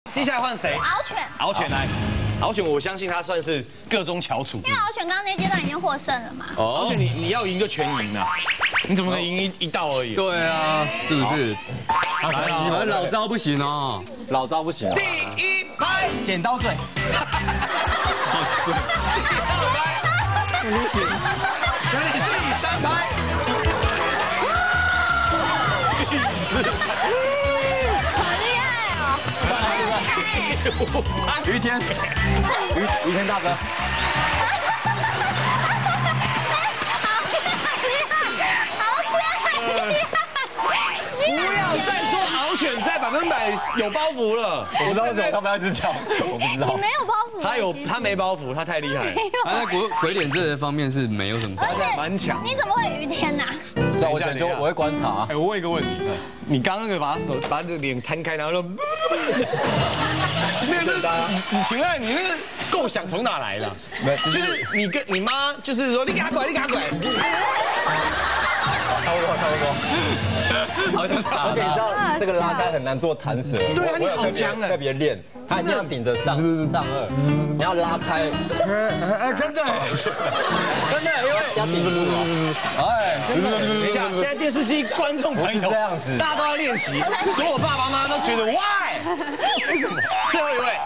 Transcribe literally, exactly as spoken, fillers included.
接下来换谁？ 敖犬。 敖犬来，敖犬，我相信他算是各中翘楚。 因为敖犬刚刚那阶段已经获胜了嘛。 敖犬，你你要赢就全赢啊！你怎么能赢一一道而已？ 对啊，是不是？ 来了， 你们老招不行哦， 老招不行。 第一拍， 剪刀嘴。 好帅。 第二拍，有点紧。第三拍。 好厉害哦！很厉害。 于天， 于于天大哥。 不要再说敖犬在百分百有包袱了。 我不知道为什么他们要一直讲，我不知道。 你没有包袱。 他有，他没包袱，他太厉害了。 他在鬼鬼脸这方面是没有什么包袱， 蛮强。 你怎么会于天呐？ 所以我选就我会观察。 哎，我问一个问题，你刚刚那个把手把这个脸摊开，然后说，那个是你请问你那个构想从哪来的？就是你跟你妈就是说你给他拐，你给他拐。 差不多，差不多。 好像而且你知道这个拉开很难做弹舌， 对啊，你我有特别好强特别练，他一定要顶着上上颚，你要拉开。 哎，真的，真的，因为要顶住哦。哎， 真的，等一下，现在电视机观众朋友不是这样子大家都要练习，所有爸爸妈妈都觉得 why？为什么？最后一位。